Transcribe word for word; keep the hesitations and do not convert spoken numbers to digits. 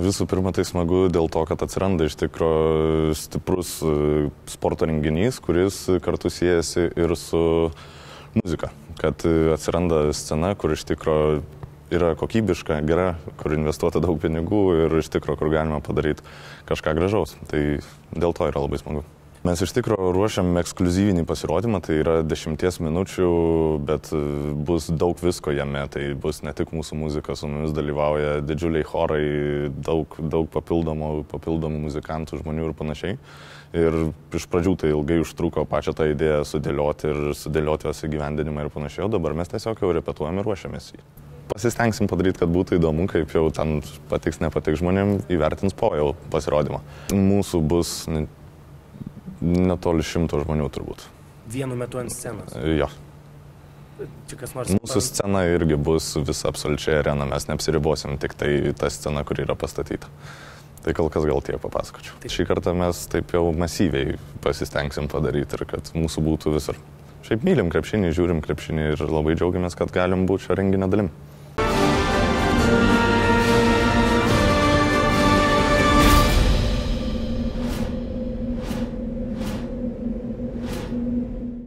Visų pirma, tai smagu dėl to, kad atsiranda iš tikro stiprus sporto renginys, kuris kartu siejasi ir su muzika. Kad atsiranda scena, kur iš tikro yra kokybiška, gera, kur investuota daug pinigų ir iš tikro, kur galima padaryti kažką gražaus. Tai dėl to yra labai smagu. Mes iš tikro ruošiam ekskliuzyvinį pasirodymą, tai yra dešimties minučių, bet bus daug visko jame. Tai bus ne tik mūsų muzika, su mumis dalyvauja didžiuliai chorai, daug, daug papildomų, papildomų muzikantų, žmonių ir panašiai. Ir iš pradžių tai ilgai užtruko pačią tą idėją sudėlioti ir sudėlioti jos įgyvendinimą ir panašiai, o dabar mes tiesiog jau repetuojam ir ruošiamės jį. Pasistengsim padaryti, kad būtų įdomu, kaip jau ten patiks, nepatiks žmonėm, įvertins po jau pasirodymą. Mūsų bus netoli šimto žmonių turbūt. Vienu metu ant scenos? Jo. Čia kas nors... Mūsų scena irgi bus visa absoliučiai arena, mes neapsiribosim tik tai ta scena, kur yra pastatyta. Tai kol kas gal tiek papasakočiau. Taip. Šį kartą mes taip jau masyviai pasistengsim padaryti ir kad mūsų būtų visur. Šiaip mylim krepšinį, žiūrim krepšinį ir labai džiaugiamės, kad galim būti šio renginio dalim.